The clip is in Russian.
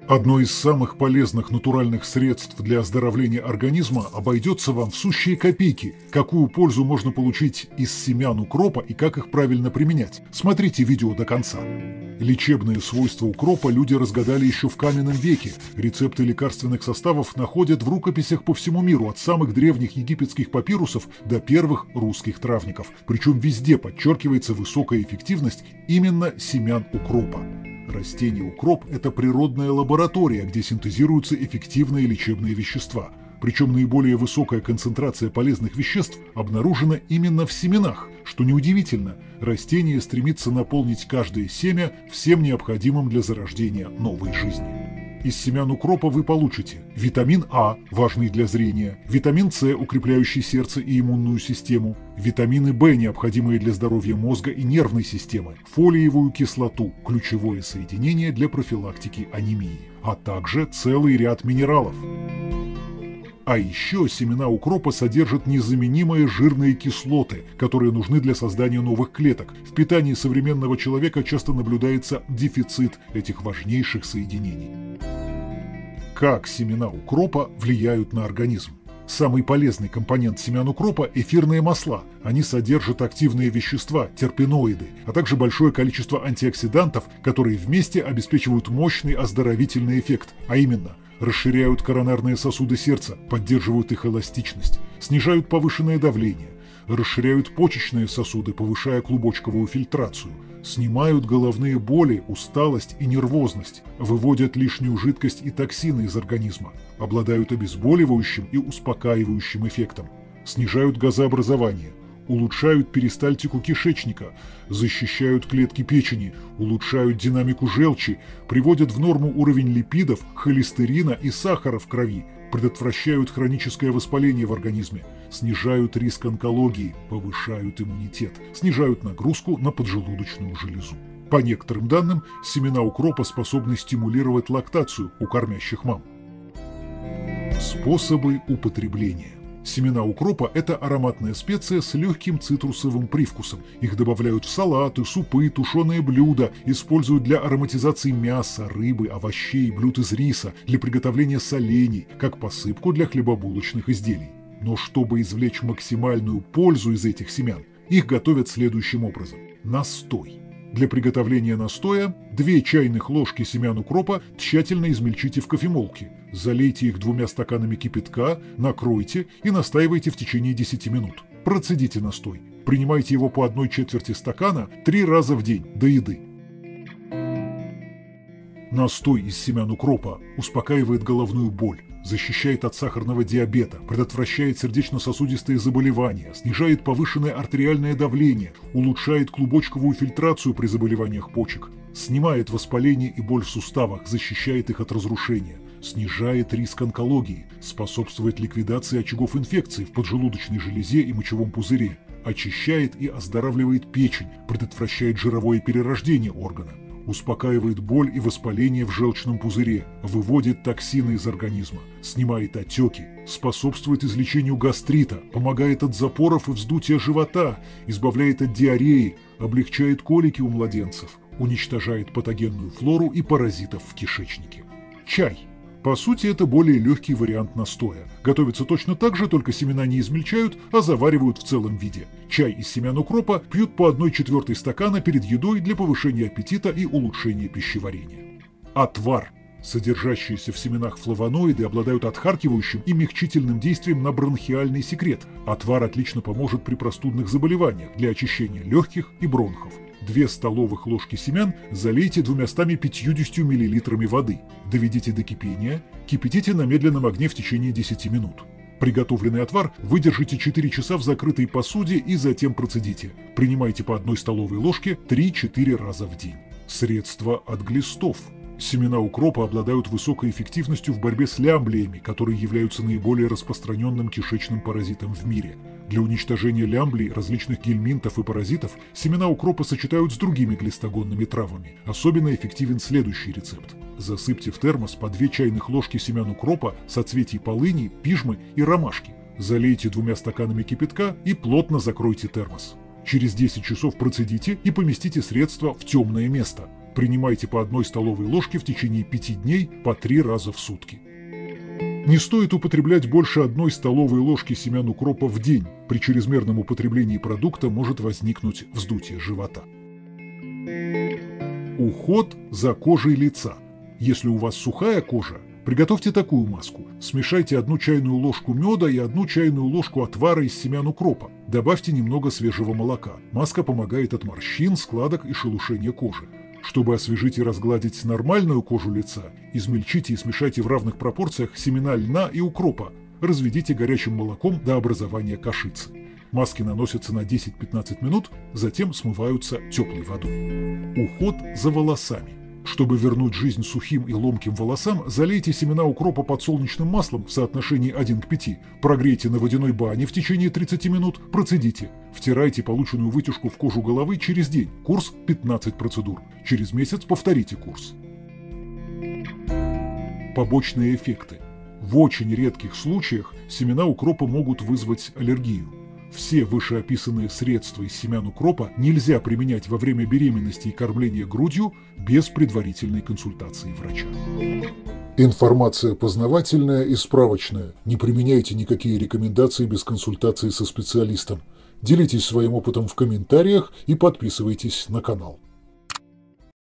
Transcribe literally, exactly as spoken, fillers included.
Одно из самых полезных натуральных средств для оздоровления организма обойдется вам в сущие копейки. Какую пользу можно получить из семян укропа и как их правильно применять? Смотрите видео до конца. Лечебные свойства укропа люди разгадали еще в каменном веке. Рецепты лекарственных составов находят в рукописях по всему миру, от самых древних египетских папирусов до первых русских травников. Причем везде подчеркивается высокая эффективность именно семян укропа. Растение укроп – это природная лаборатория, где синтезируются эффективные лечебные вещества. Причем наиболее высокая концентрация полезных веществ обнаружена именно в семенах. Что неудивительно, растение стремится наполнить каждое семя всем необходимым для зарождения новой жизни. Из семян укропа вы получите витамин А, важный для зрения, витамин С, укрепляющий сердце и иммунную систему, витамины В, необходимые для здоровья мозга и нервной системы, фолиевую кислоту, ключевое соединение для профилактики анемии, а также целый ряд минералов. А еще семена укропа содержат незаменимые жирные кислоты, которые нужны для создания новых клеток. В питании современного человека часто наблюдается дефицит этих важнейших соединений. Как семена укропа влияют на организм? Самый полезный компонент семян укропа – эфирные масла. Они содержат активные вещества, терпеноиды, а также большое количество антиоксидантов, которые вместе обеспечивают мощный оздоровительный эффект, а именно – расширяют коронарные сосуды сердца, поддерживают их эластичность, снижают повышенное давление, расширяют почечные сосуды, повышая клубочковую фильтрацию, снимают головные боли, усталость и нервозность, выводят лишнюю жидкость и токсины из организма, обладают обезболивающим и успокаивающим эффектом, снижают газообразование, улучшают перистальтику кишечника, защищают клетки печени, улучшают динамику желчи, приводят в норму уровень липидов, холестерина и сахара в крови, предотвращают хроническое воспаление в организме, снижают риск онкологии, повышают иммунитет, снижают нагрузку на поджелудочную железу. По некоторым данным, семена укропа способны стимулировать лактацию у кормящих мам. Способы употребления. Семена укропа – это ароматная специя с легким цитрусовым привкусом. Их добавляют в салаты, супы, тушеные блюда, используют для ароматизации мяса, рыбы, овощей, блюд из риса, для приготовления солений, как посыпку для хлебобулочных изделий. Но чтобы извлечь максимальную пользу из этих семян, их готовят следующим образом. Настой. Для приготовления настоя две чайных ложки семян укропа тщательно измельчите в кофемолке. Залейте их двумя стаканами кипятка, накройте и настаивайте в течение десяти минут. Процедите настой. Принимайте его по одной четверти стакана три раза в день до еды. Настой из семян укропа успокаивает головную боль, защищает от сахарного диабета, предотвращает сердечно-сосудистые заболевания, снижает повышенное артериальное давление, улучшает клубочковую фильтрацию при заболеваниях почек, снимает воспаление и боль в суставах, защищает их от разрушения, снижает риск онкологии, способствует ликвидации очагов инфекций в поджелудочной железе и мочевом пузыре, очищает и оздоравливает печень, предотвращает жировое перерождение органа, успокаивает боль и воспаление в желчном пузыре, выводит токсины из организма, снимает отеки, способствует излечению гастрита, помогает от запоров и вздутия живота, избавляет от диареи, облегчает колики у младенцев, уничтожает патогенную флору и паразитов в кишечнике. Чай. По сути, это более легкий вариант настоя. Готовится точно так же, только семена не измельчают, а заваривают в целом виде. Чай из семян укропа пьют по одной четвертой стакана перед едой для повышения аппетита и улучшения пищеварения. Отвар. Содержащиеся в семенах флавоноиды обладают отхаркивающим и мягчительным действием на бронхиальный секрет. Отвар отлично поможет при простудных заболеваниях для очищения легких и бронхов. Две столовых ложки семян залейте двумястами пятьюдесятью миллилитрами воды. Доведите до кипения, кипятите на медленном огне в течение десяти минут. Приготовленный отвар выдержите четыре часа в закрытой посуде и затем процедите. Принимайте по одной столовой ложке три-четыре раза в день. Средства от глистов. Семена укропа обладают высокой эффективностью в борьбе с лямблиями, которые являются наиболее распространенным кишечным паразитом в мире. Для уничтожения лямблий, различных гельминтов и паразитов семена укропа сочетают с другими глистогонными травами. Особенно эффективен следующий рецепт. Засыпьте в термос по две чайных ложки семян укропа, соцветий полыни, пижмы и ромашки. Залейте двумя стаканами кипятка и плотно закройте термос. Через десять часов процедите и поместите средство в темное место. Принимайте по одной столовой ложке в течение пяти дней по три раза в сутки. Не стоит употреблять больше одной столовой ложки семян укропа в день. При чрезмерном употреблении продукта может возникнуть вздутие живота. Уход за кожей лица. Если у вас сухая кожа, приготовьте такую маску. Смешайте одну чайную ложку меда и одну чайную ложку отвара из семян укропа. Добавьте немного свежего молока. Маска помогает от морщин, складок и шелушения кожи. Чтобы освежить и разгладить нормальную кожу лица, измельчите и смешайте в равных пропорциях семена льна и укропа. Разведите горячим молоком до образования кашицы. Маски наносятся на десять-пятнадцать минут, затем смываются теплой водой. Уход за волосами. Чтобы вернуть жизнь сухим и ломким волосам, залейте семена укропа подсолнечным маслом в соотношении один к пяти, прогрейте на водяной бане в течение тридцати минут, процедите. Втирайте полученную вытяжку в кожу головы через день, курс пятнадцать процедур. Через месяц повторите курс. Побочные эффекты. В очень редких случаях семена укропа могут вызвать аллергию. Все вышеописанные средства из семян укропа нельзя применять во время беременности и кормления грудью без предварительной консультации врача. Информация познавательная и справочная. Не применяйте никакие рекомендации без консультации со специалистом. Делитесь своим опытом в комментариях и подписывайтесь на канал.